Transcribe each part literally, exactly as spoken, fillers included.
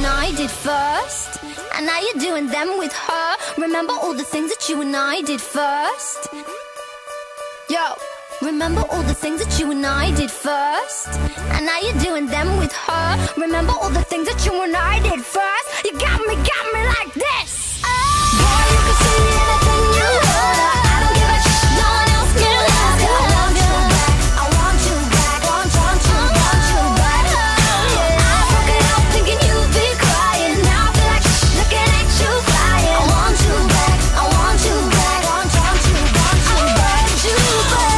I did first, and now you're doing them with her. Remember all the things that you and I did first. Yo, remember all the things that you and I did first, and now you're doing them with her. Remember all the things that you and I did first. You got me, got me like this. Boy, you can see anything you wanna. I don't give a shit, no one else can have it. I want you back, I want you back, want, want you, want you back. I broke it out thinking you'd be crying. Now I feel like shh, looking at you flying. I want you back, I want you back, want, want you, want you back, you back.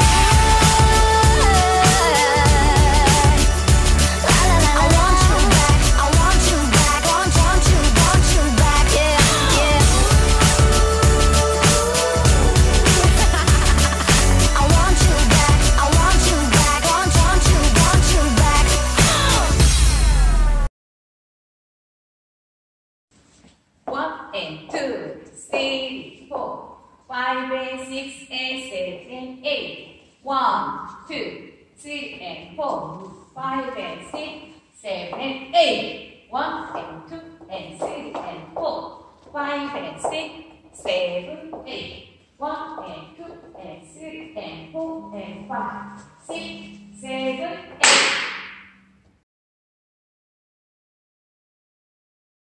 La la la, I want you back, I want you back, want, want you, want you back, yeah, yeah. I want you back, I want you back, want, want you, want you back. One and two, three, four, five and six and seven, eight. One, two, three and four, five and six, seven, eight. One and two and three and four, five and six, seven, eight. One and two and three and four and five, six, seven.